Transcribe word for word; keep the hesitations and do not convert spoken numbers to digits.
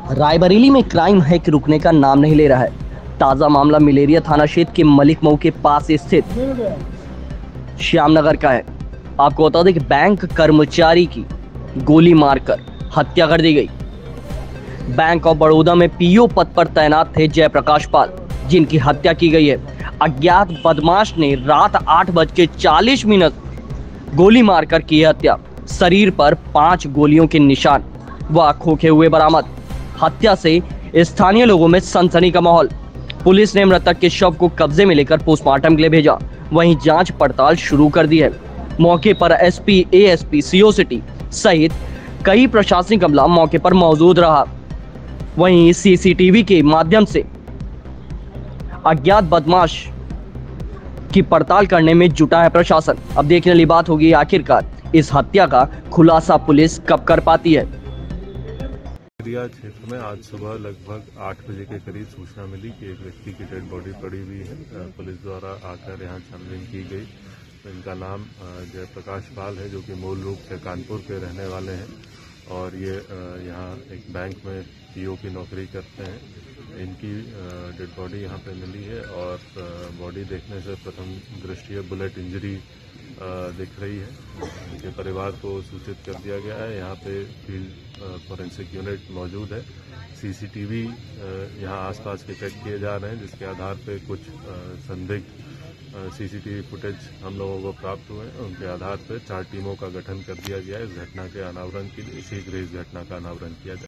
रायबरेली में क्राइम है कि रुकने का नाम नहीं ले रहा है। ताजा मामला मिलेरिया थाना क्षेत्र के मलिक मऊ के पास स्थित श्यामनगर का है। आपको बता दें कि बैंक कर्मचारी की गोली मारकर हत्या कर दी गई। बैंक ऑफ बड़ौदा में पीओ पद पर तैनात थे जयप्रकाश पाल, जिनकी हत्या की गई है। अज्ञात बदमाश ने रात आठ बज के चालीस मिनट गोली मारकर की हत्या। शरीर पर पांच गोलियों के निशान व खोखे हुए बरामद। हत्या से स्थानीय लोगों में सनसनी का माहौल। पुलिस ने मृतक के शव को कब्जे में लेकर पोस्टमार्टम के लिए भेजा। वहीं जांच पड़ताल शुरू कर दी है। मौके पर एसपी, एएसपी, सीओ सिटी सहित कई प्रशासनिक अमला मौके पर मौजूद रहा। वहीं सीसीटीवी के माध्यम से अज्ञात बदमाश की पड़ताल करने में जुटा है प्रशासन। अब देखने वाली बात होगी आखिरकार इस हत्या का खुलासा पुलिस कब कर पाती है। एरिया क्षेत्र में आज सुबह लगभग आठ बजे के करीब सूचना मिली कि एक व्यक्ति की डेड बॉडी पड़ी हुई है। पुलिस द्वारा आकर यहां छानबीन की गई। इनका नाम जयप्रकाश पाल है, जो कि मूल रूप से कानपुर के रहने वाले हैं और ये यहां एक बैंक में पीओ की नौकरी करते हैं। इनकी डेड बॉडी यहां पे मिली है और बॉडी देखने से प्रथम दृष्टया बुलेट इंजरी दिख रही है। इनके परिवार को सूचित कर दिया गया है। यहाँ पे फील्ड फोरेंसिक यूनिट मौजूद है। सीसीटीवी यहाँ आसपास के चेक किए जा रहे हैं, जिसके आधार पे कुछ संदिग्ध सीसीटीवी फुटेज हम लोगों को प्राप्त हुए हैं। उनके आधार पर चार टीमों का गठन कर दिया गया है इस घटना के अनावरण के लिए। शीघ्र इस घटना का अनावरण किया जाए।